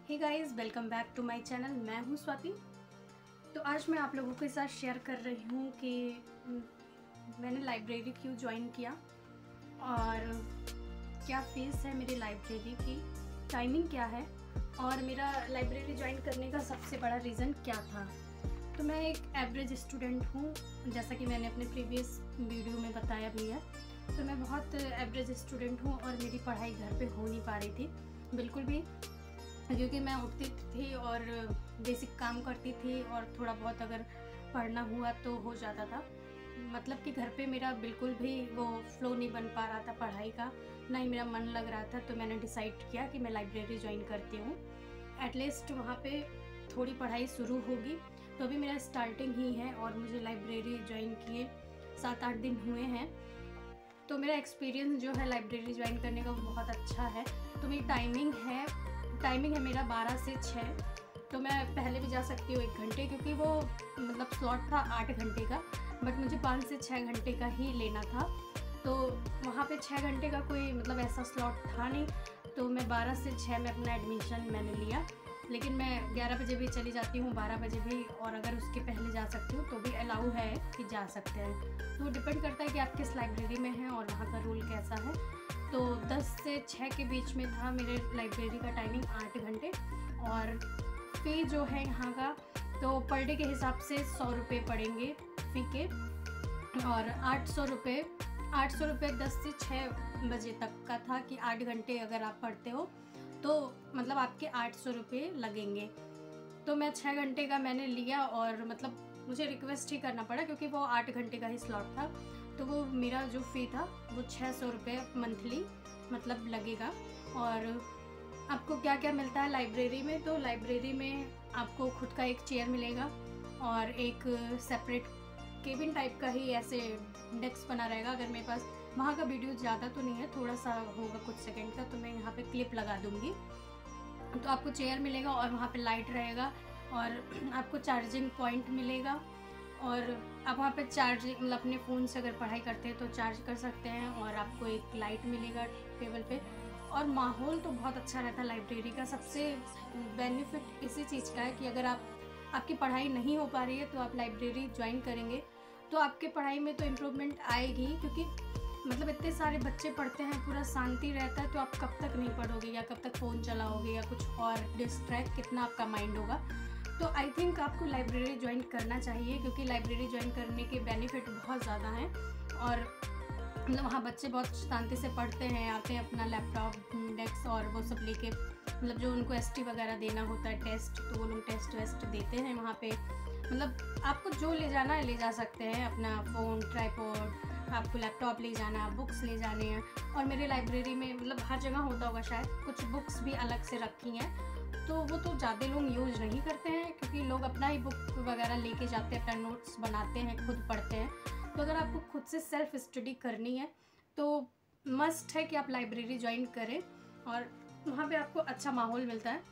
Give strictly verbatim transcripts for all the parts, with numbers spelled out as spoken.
Hey guys, welcome back to my channel. मैं हूं स्वाति। तो आज मैं आप लोगों के साथ शेयर कर रही हूं कि मैंने लाइब्रेरी क्यों ज्वाइन किया और क्या फ़ीस है मेरी लाइब्रेरी की, टाइमिंग क्या है और मेरा लाइब्रेरी ज्वाइन करने का सबसे बड़ा रीज़न क्या था। तो मैं एक एवरेज स्टूडेंट हूँ, जैसा कि मैंने अपने प्रीवियस वीडियो में बताया भी है। तो मैं बहुत एवरेज स्टूडेंट हूँ और मेरी पढ़ाई घर पे हो नहीं पा रही थी बिल्कुल भी, क्योंकि मैं उठती थी और बेसिक काम करती थी और थोड़ा बहुत अगर पढ़ना हुआ तो हो जाता था। मतलब कि घर पे मेरा बिल्कुल भी वो फ्लो नहीं बन पा रहा था पढ़ाई का, ना ही मेरा मन लग रहा था। तो मैंने डिसाइड किया कि मैं लाइब्रेरी ज्वाइन करती हूँ, एटलीस्ट वहाँ पे थोड़ी पढ़ाई शुरू होगी। तो अभी मेरा स्टार्टिंग ही है और मुझे लाइब्रेरी ज्वाइन किए सात आठ दिन हुए हैं। तो मेरा एक्सपीरियंस जो है लाइब्रेरी ज्वाइन करने का वो बहुत अच्छा है। तो मेरी टाइमिंग है टाइमिंग है मेरा बारह से छः। तो मैं पहले भी जा सकती हूँ एक घंटे, क्योंकि वो मतलब स्लॉट था आठ घंटे का, बट मुझे पाँच से छः घंटे का ही लेना था। तो वहाँ पे छः घंटे का कोई मतलब ऐसा स्लॉट था नहीं, तो मैं बारह से छः में अपना एडमिशन मैंने लिया। लेकिन मैं ग्यारह बजे भी चली जाती हूँ, बारह बजे भी, और अगर उसके पहले जा सकती हूँ तो भी अलाउ है कि जा सकते हैं। तो डिपेंड करता है कि आप किस लाइब्रेरी में हैं और वहाँ का रूल कैसा है। तो दस से छः के बीच में था मेरे लाइब्रेरी का टाइमिंग, आठ घंटे। और फ़ी जो है यहाँ का, तो पर डे के हिसाब से सौ रुपये पड़ेंगे फ़ी के, और आठ सौ रुपये आठ सौ रुपये दस से छः बजे तक का था कि आठ घंटे अगर आप पढ़ते हो तो मतलब आपके आठ सौ रुपये लगेंगे। तो मैं छः घंटे का मैंने लिया और मतलब मुझे रिक्वेस्ट ही करना पड़ा, क्योंकि वो आठ घंटे का ही स्लॉट था। तो वो मेरा जो फ़ी था वो छः सौ रुपये मंथली मतलब लगेगा। और आपको क्या क्या मिलता है लाइब्रेरी में, तो लाइब्रेरी में आपको खुद का एक चेयर मिलेगा और एक सेपरेट केबिन टाइप का ही ऐसे डेस्क बना रहेगा। अगर मेरे पास वहाँ का वीडियो ज़्यादा तो नहीं है, थोड़ा सा होगा कुछ सेकंड का, तो मैं यहाँ पे क्लिप लगा दूँगी। तो आपको चेयर मिलेगा और वहाँ पे लाइट रहेगा और आपको चार्जिंग पॉइंट मिलेगा। और आप वहाँ पे चार्ज मतलब अपने फ़ोन से अगर पढ़ाई करते हैं तो चार्ज कर सकते हैं, और आपको एक लाइट मिलेगा टेबल पे। और माहौल तो बहुत अच्छा रहता है लाइब्रेरी का। सबसे बेनिफिट इसी चीज़ का है कि अगर आप आपकी पढ़ाई नहीं हो पा रही है तो आप लाइब्रेरी ज्वाइन करेंगे तो आपके पढ़ाई में तो इम्प्रूवमेंट आएगी, क्योंकि मतलब इतने सारे बच्चे पढ़ते हैं, पूरा शांति रहता है। तो आप कब तक नहीं पढ़ोगे या कब तक फ़ोन चलाओगे या कुछ और डिस्ट्रैक्ट, कितना आपका माइंड होगा। तो आई थिंक आपको लाइब्रेरी ज्वाइन करना चाहिए, क्योंकि लाइब्रेरी ज्वाइन करने के बेनिफिट बहुत ज़्यादा हैं। और मतलब वहाँ बच्चे बहुत शांति से पढ़ते हैं, आते हैं अपना लैपटॉप, डेस्क और वो सब लेके, मतलब जो उनको एस टी वगैरह देना होता है टेस्ट, तो वो लोग टेस्ट वेस्ट देते हैं वहाँ पे। मतलब आपको जो ले जाना है ले जा सकते हैं, अपना फ़ोन, ट्राइपॉड, आपको लैपटॉप ले जाना, बुक्स ले जाने हैं। और मेरे लाइब्रेरी में मतलब हर जगह होता होगा शायद, कुछ बुक्स भी अलग से रखी हैं, तो वो तो ज़्यादा लोग यूज़ नहीं करते हैं, क्योंकि लोग अपना ही बुक वगैरह लेके जाते हैं, अपना नोट्स बनाते हैं, खुद पढ़ते हैं। तो अगर आपको खुद से सेल्फ स्टडी करनी है तो मस्ट है कि आप लाइब्रेरी ज्वाइन करें, और वहाँ पे आपको अच्छा माहौल मिलता है।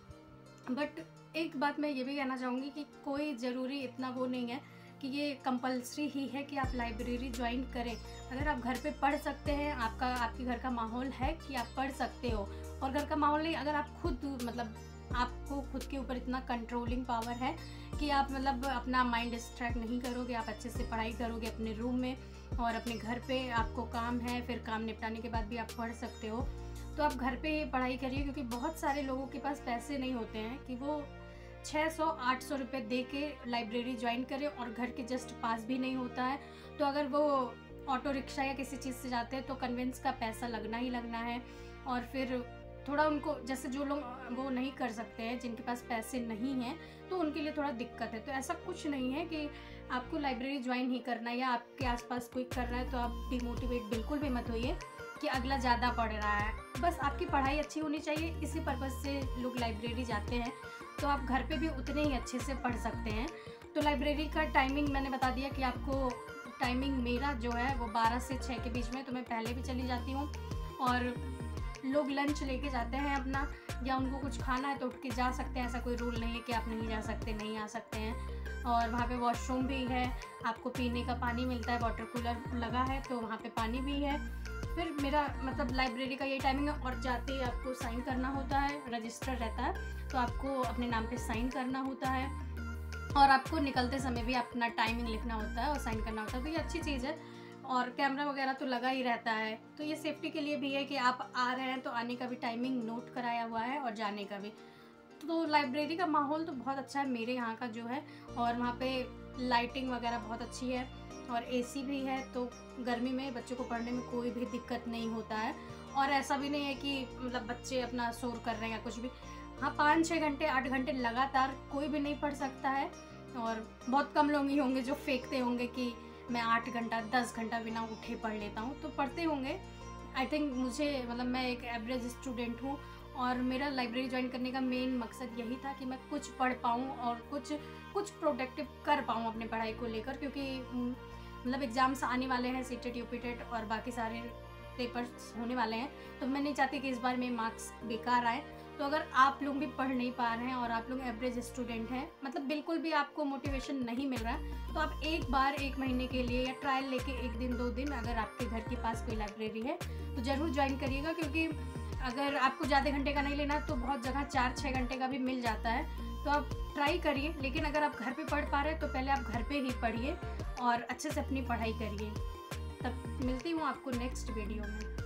बट एक बात मैं ये भी कहना चाहूँगी कि कोई ज़रूरी इतना वो नहीं है कि ये कंपलसरी ही है कि आप लाइब्रेरी ज्वाइन करें। अगर आप घर पे पढ़ सकते हैं, आपका आपके घर का माहौल है कि आप पढ़ सकते हो, और घर का माहौल नहीं, अगर आप खुद मतलब आपको खुद के ऊपर इतना कंट्रोलिंग पावर है कि आप मतलब अपना माइंड डिस्ट्रैक्ट नहीं करोगे, आप अच्छे से पढ़ाई करोगे अपने रूम में, और अपने घर पे आपको काम है, फिर काम निपटाने के बाद भी आप पढ़ सकते हो, तो आप घर पे पढ़ाई करिए। क्योंकि बहुत सारे लोगों के पास पैसे नहीं होते हैं कि वो छः सौ आठ सौ रुपये दे के लाइब्रेरी ज्वाइन करें, और घर के जस्ट पास भी नहीं होता है। तो अगर वो ऑटो रिक्शा या किसी चीज़ से जाते हैं तो कन्वेंस का पैसा लगना ही लगना है। और फिर थोड़ा उनको, जैसे जो लोग वो नहीं कर सकते हैं, जिनके पास पैसे नहीं हैं, तो उनके लिए थोड़ा दिक्कत है। तो ऐसा कुछ नहीं है कि आपको लाइब्रेरी ज्वाइन ही करना है या आपके आसपास कोई कर रहा है तो आप डिमोटिवेट बिल्कुल भी मत होइए कि अगला ज़्यादा पढ़ रहा है। बस आपकी पढ़ाई अच्छी होनी चाहिए, इसी पर्पज़ से लोग लाइब्रेरी जाते हैं। तो आप घर पे भी उतने ही अच्छे से पढ़ सकते हैं। तो लाइब्रेरी का टाइमिंग मैंने बता दिया कि आपको टाइमिंग मेरा जो है वो बारह से छः के बीच में। तो मैं पहले भी चली जाती हूँ, और लोग लंच लेके जाते हैं अपना, या उनको कुछ खाना है तो उठ के जा सकते हैं। ऐसा कोई रूल नहीं है कि आप नहीं जा सकते, नहीं आ सकते हैं। और वहाँ पे वॉशरूम भी है, आपको पीने का पानी मिलता है, वाटर कूलर लगा है तो वहाँ पे पानी भी है। फिर मेरा मतलब लाइब्रेरी का ये टाइमिंग है, और जाते ही आपको साइन करना होता है, रजिस्टर रहता है तो आपको अपने नाम पे साइन करना होता है, और आपको निकलते समय भी अपना टाइमिंग लिखना होता है और साइन करना होता है। तो ये अच्छी चीज़ है, और कैमरा वगैरह तो लगा ही रहता है, तो ये सेफ्टी के लिए भी है कि आप आ रहे हैं तो आने का भी टाइमिंग नोट कराया हुआ है और जाने का भी। तो लाइब्रेरी का माहौल तो बहुत अच्छा है मेरे यहाँ का जो है, और वहाँ पे लाइटिंग वगैरह बहुत अच्छी है और एसी भी है, तो गर्मी में बच्चों को पढ़ने में कोई भी दिक्कत नहीं होता है। और ऐसा भी नहीं है कि मतलब बच्चे अपना शोर कर रहे हैं या कुछ भी। हाँ, पाँच छः घंटे आठ घंटे लगातार कोई भी नहीं पढ़ सकता है, और बहुत कम लोग ही होंगे जो फेंकते होंगे कि मैं आठ घंटा दस घंटा बिना उठे पढ़ लेता हूँ, तो पढ़ते होंगे। आई थिंक मुझे मतलब मैं एक एवरेज स्टूडेंट हूँ, और मेरा लाइब्रेरी ज्वाइन करने का मेन मकसद यही था कि मैं कुछ पढ़ पाऊँ और कुछ कुछ प्रोडक्टिव कर पाऊँ अपने पढ़ाई को लेकर, क्योंकि मतलब एग्ज़ाम्स आने वाले हैं, सीटेट यूपीटेट और बाकी सारे पेपर्स होने वाले हैं, तो मैं नहीं चाहती कि इस बार मेरे मार्क्स बेकार आए। तो अगर आप लोग भी पढ़ नहीं पा रहे हैं और आप लोग एवरेज स्टूडेंट हैं, मतलब बिल्कुल भी आपको मोटिवेशन नहीं मिल रहा है, तो आप एक बार एक महीने के लिए या ट्रायल लेके एक दिन दो दिन अगर आपके घर के पास कोई लाइब्रेरी है तो ज़रूर ज्वाइन करिएगा, क्योंकि अगर आपको ज़्यादा घंटे का नहीं लेना तो बहुत जगह चार छः घंटे का भी मिल जाता है, तो आप ट्राई करिए। लेकिन अगर आप घर पे पढ़ पा रहे हैं तो पहले आप घर पे ही पढ़िए और अच्छे से अपनी पढ़ाई करिए। तब मिलती हूँ आपको नेक्स्ट वीडियो में।